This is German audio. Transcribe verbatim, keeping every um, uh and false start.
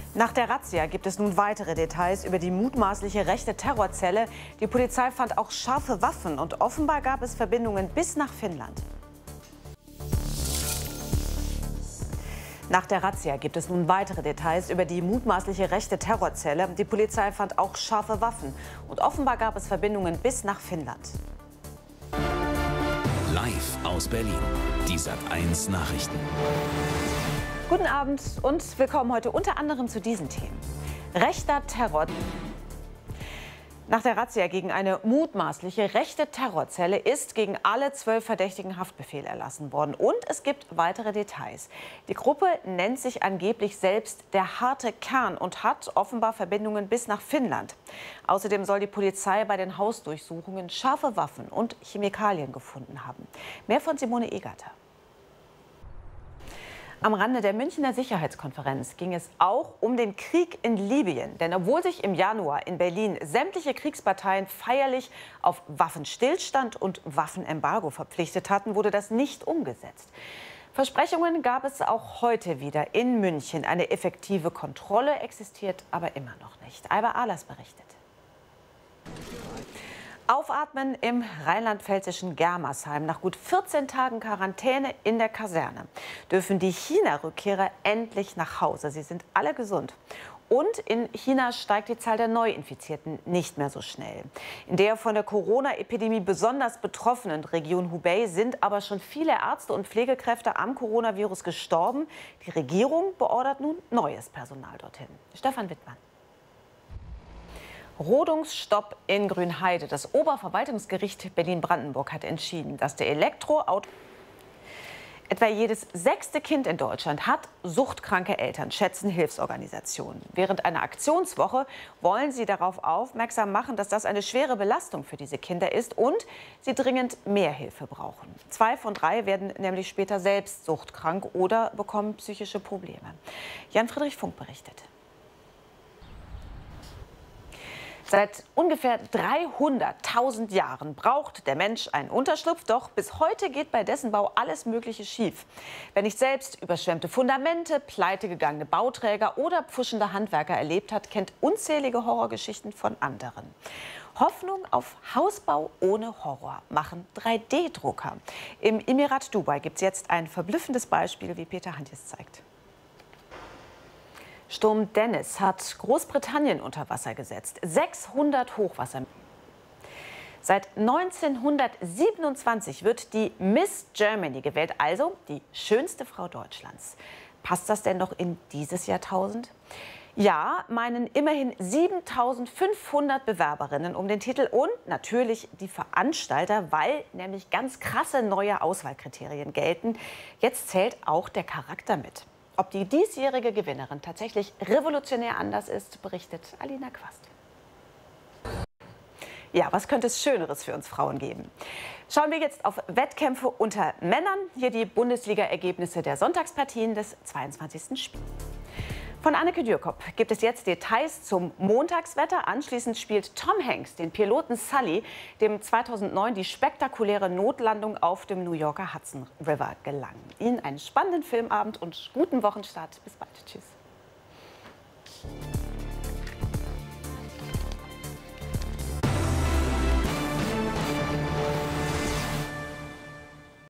Nach der Razzia gibt es nun weitere Details über die mutmaßliche rechte Terrorzelle. Die Polizei fand auch scharfe Waffen und offenbar gab es Verbindungen bis nach Finnland. Nach der Razzia gibt es nun weitere Details über die mutmaßliche rechte Terrorzelle. Die Polizei fand auch scharfe Waffen und offenbar gab es Verbindungen bis nach Finnland. Live aus Berlin, die Sat eins Nachrichten. Guten Abend und willkommen heute unter anderem zu diesen Themen. Rechter Terror. Nach der Razzia gegen eine mutmaßliche rechte Terrorzelle ist gegen alle zwölf Verdächtigen Haftbefehl erlassen worden. Und es gibt weitere Details. Die Gruppe nennt sich angeblich selbst der harte Kern und hat offenbar Verbindungen bis nach Finnland. Außerdem soll die Polizei bei den Hausdurchsuchungen scharfe Waffen und Chemikalien gefunden haben. Mehr von Simone Egerter. Am Rande der Münchner Sicherheitskonferenz ging es auch um den Krieg in Libyen. Denn obwohl sich im Januar in Berlin sämtliche Kriegsparteien feierlich auf Waffenstillstand und Waffenembargo verpflichtet hatten, wurde das nicht umgesetzt. Versprechungen gab es auch heute wieder in München. Eine effektive Kontrolle existiert aber immer noch nicht. Alba Ahlers berichtet. Aufatmen im rheinland-pfälzischen Germersheim. Nach gut vierzehn Tagen Quarantäne in der Kaserne dürfen die China-Rückkehrer endlich nach Hause. Sie sind alle gesund. Und in China steigt die Zahl der Neuinfizierten nicht mehr so schnell. In der von der Corona-Epidemie besonders betroffenen Region Hubei sind aber schon viele Ärzte und Pflegekräfte am Coronavirus gestorben. Die Regierung beordert nun neues Personal dorthin. Stefan Wittmann. Rodungsstopp in Grünheide. Das Oberverwaltungsgericht Berlin-Brandenburg hat entschieden, dass der Elektroauto... Etwa jedes sechste Kind in Deutschland hat suchtkranke Eltern, schätzen Hilfsorganisationen. Während einer Aktionswoche wollen sie darauf aufmerksam machen, dass das eine schwere Belastung für diese Kinder ist und sie dringend mehr Hilfe brauchen. Zwei von drei werden nämlich später selbst suchtkrank oder bekommen psychische Probleme. Jan-Friedrich Funk berichtet. Seit ungefähr dreihunderttausend Jahren braucht der Mensch einen Unterschlupf, doch bis heute geht bei dessen Bau alles Mögliche schief. Wer nicht selbst überschwemmte Fundamente, pleitegegangene Bauträger oder pfuschende Handwerker erlebt hat, kennt unzählige Horrorgeschichten von anderen. Hoffnung auf Hausbau ohne Horror machen drei D Drucker. Im Emirat Dubai gibt es jetzt ein verblüffendes Beispiel, wie Peter Hantjes zeigt. Sturm Dennis hat Großbritannien unter Wasser gesetzt. sechshundert Hochwasser. Seit neunzehnhundertsiebenundzwanzig wird die Miss Germany gewählt, also die schönste Frau Deutschlands. Passt das denn noch in dieses Jahrtausend? Ja, meinen immerhin siebentausendfünfhundert Bewerberinnen um den Titel und natürlich die Veranstalter, weil nämlich ganz krasse neue Auswahlkriterien gelten. Jetzt zählt auch der Charakter mit. Ob die diesjährige Gewinnerin tatsächlich revolutionär anders ist, berichtet Alina Quast. Ja, was könnte es Schöneres für uns Frauen geben? Schauen wir jetzt auf Wettkämpfe unter Männern. Hier die Bundesliga-Ergebnisse der Sonntagspartien des zweiundzwanzigsten Spiels. Von Anneke Dürkop gibt es jetzt Details zum Montagswetter. Anschließend spielt Tom Hanks den Piloten Sully, dem zweitausendneun die spektakuläre Notlandung auf dem New Yorker Hudson River gelang. Ihnen einen spannenden Filmabend und guten Wochenstart. Bis bald. Tschüss.